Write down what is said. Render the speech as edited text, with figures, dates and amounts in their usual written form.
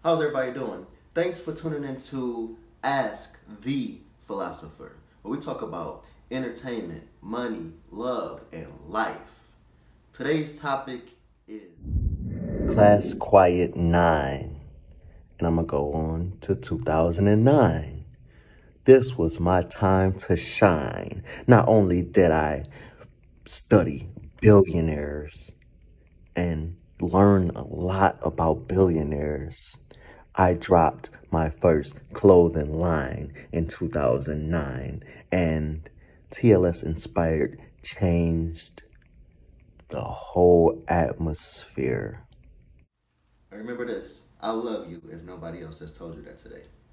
How's everybody doing? Thanks for tuning in to Ask the Philosopher, where we talk about entertainment, money, love, and life. Today's topic is Class Quiet 9, and I'm going to go on to 2009. This was my time to shine. Not only did I study billionaires and learn a lot about billionaires, I dropped my first clothing line in 2009, and TLS inspired changed the whole atmosphere. Remember this: I love you if nobody else has told you that today.